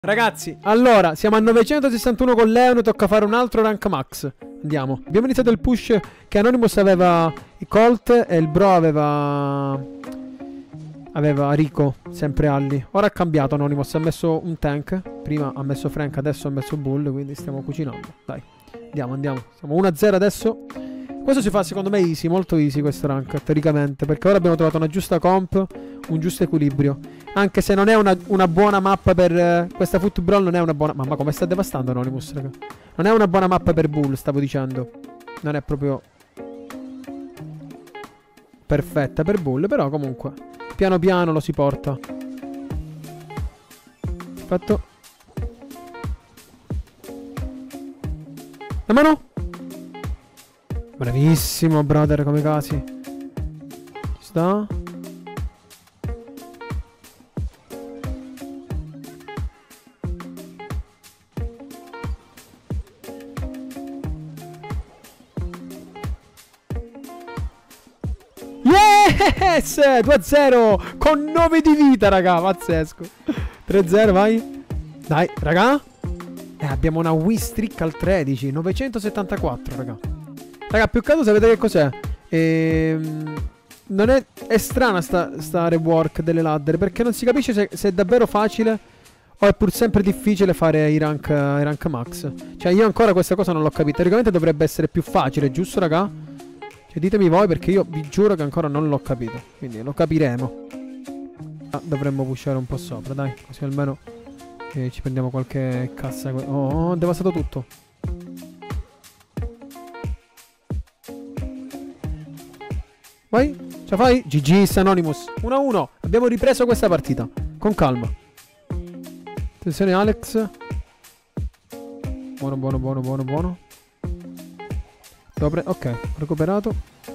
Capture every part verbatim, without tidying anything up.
Ragazzi, allora, siamo a novecentosessantuno con Leon, tocca fare un altro rank max. Andiamo. Abbiamo iniziato il push che Anonymous aveva i Colt e il bro aveva... Aveva Rico, sempre Alli. Ora ha cambiato Anonymous, ha messo un tank. Prima ha messo Frank, adesso ha messo Bull, quindi stiamo cucinando. Dai, andiamo, andiamo. Siamo uno a zero adesso. Questo si fa secondo me easy, molto easy questo rank, teoricamente. Perché ora abbiamo trovato una giusta comp, un giusto equilibrio. Anche se non è una, una buona mappa per... Eh, questa football non è una buona... Mamma come sta devastando Anonymous, raga. Non è una buona mappa per Bull, stavo dicendo. Non è proprio... perfetta per Bull, però comunque... Piano piano lo si porta. Perfetto. La mano. Bravissimo, brother, come casi. Ci sta. Yes! due a zero con nove di vita, raga, pazzesco. tre a zero, vai. Dai, raga. Eh, abbiamo una win streak al tredici. novecentosettantaquattro, raga. Raga, più che altro sapete che cos'è? Ehm, non è... È strana sta, sta rework delle ladder, perché non si capisce se, se è davvero facile o è pur sempre difficile fare i rank, i rank max. Cioè, io ancora questa cosa non l'ho capita. Teoricamente dovrebbe essere più facile, giusto, raga? Cioè, ditemi voi, perché io vi giuro che ancora non l'ho capito. Quindi lo capiremo. Ah, dovremmo pushare un po' sopra, dai. Così almeno eh, ci prendiamo qualche cassa. Oh, ho devastato tutto. Vai, ce la fai? G G's Anonymous. uno a uno. Abbiamo ripreso questa partita. Con calma. Attenzione Alex. Buono, buono, buono, buono, buono. Ok, ho recuperato.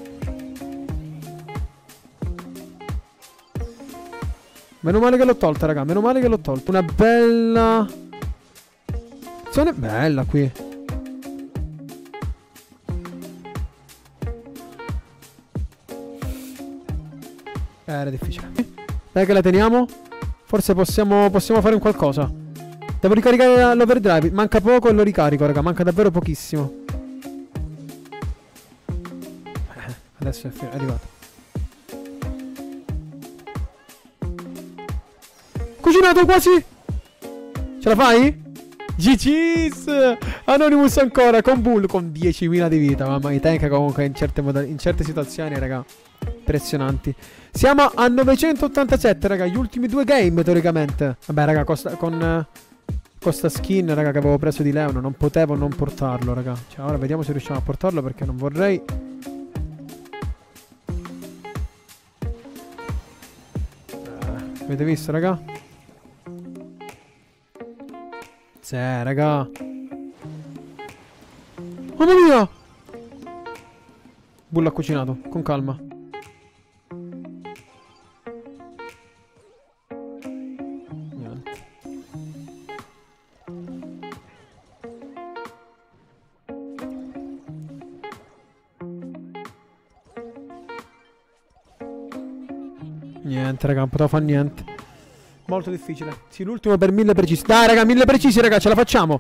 Meno male che l'ho tolta, raga. Meno male che l'ho tolta. Una bella... Zona bella qui. Eh, era difficile. Dai che la teniamo. Forse possiamo, possiamo fare un qualcosa. Devo ricaricare l'overdrive. Manca poco e lo ricarico, raga. Manca davvero pochissimo. Adesso è, è arrivato. Cucinato quasi. Ce la fai? G G's Anonymous ancora con Bull con diecimila di vita. Mamma, i tank comunque in certe, in certe situazioni, raga, impressionanti. Siamo a novecentottantasette, raga. Gli ultimi due game teoricamente. Vabbè, raga, costa, con questa skin, raga, che avevo preso di Leon, non potevo non portarlo, raga. Cioè, ora vediamo se riusciamo a portarlo, perché non vorrei... Avete visto, raga? Sì, raga. Mamma mia! Bull ha cucinato, con calma. Niente. Niente, raga, non potevo fare niente. Molto difficile. Sì, l'ultimo per mille precisi. Dai, raga, mille precisi, raga, ce la facciamo.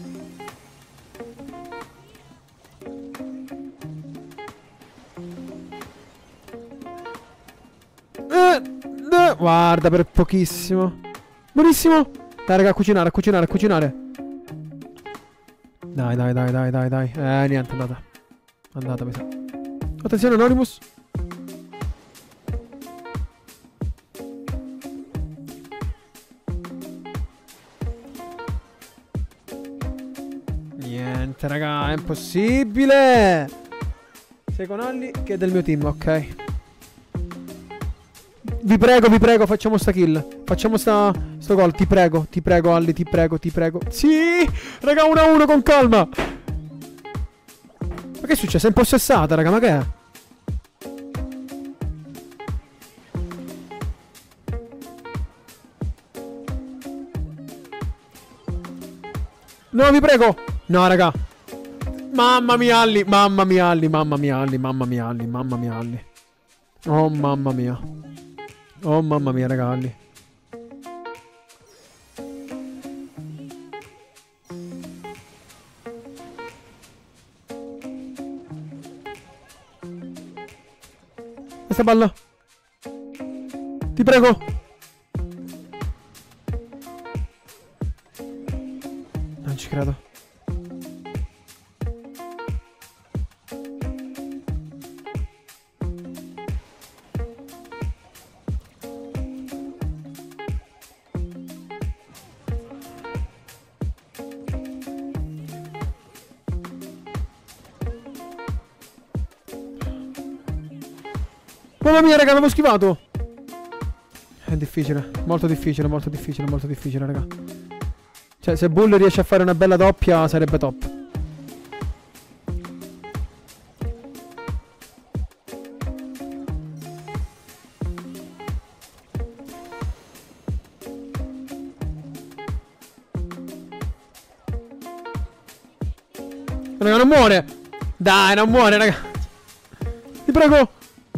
Eh, eh, guarda, per pochissimo. Buonissimo. Dai, raga, a cucinare, a cucinare, a cucinare. Dai, dai, dai, dai, dai, dai. Eh, niente, è andata. È andata, mi sa. Attenzione, Anonymous. Niente, raga, è impossibile. Sei con Alli, che è del mio team, ok. Vi prego, vi prego, facciamo sta kill. Facciamo sta, sto gol, ti prego, ti prego Alli, ti prego, ti prego. Sì, raga, uno a uno con calma. Ma che è successo? È impossessata, raga, ma che è? No, vi prego. No, raga. Mamma mia, Alli. Mamma mia, Alli. Mamma mia, Alli. Mamma mia, Alli. Mamma mia, Alli. Oh, mamma mia. Oh, mamma mia, raga, Alli. Questa palla. Ti prego. Non ci credo. Mamma mia, raga, l'avevo schivato. È difficile, molto difficile, molto difficile, molto difficile, raga. Cioè, se Bull riesce a fare una bella doppia, sarebbe top. Raga, non muore. Dai, non muore, raga. Ti prego.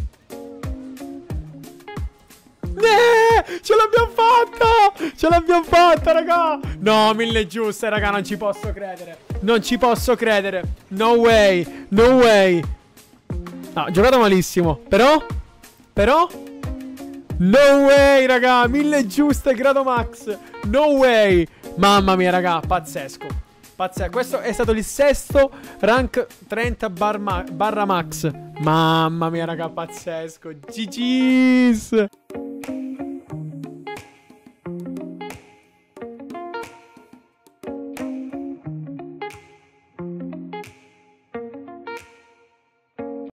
Ce l'abbiamo fatta! Ce l'abbiamo fatta, raga! No, mille giuste, raga, non ci posso credere. Non ci posso credere. No way, no way. Ah, giocato malissimo. Però? Però? No way, raga. Mille giuste, grado max. No way. Mamma mia, raga, pazzesco. Pazzesco. Questo è stato il sesto rank trenta bar ma barra max. Mamma mia, raga, pazzesco. G G's.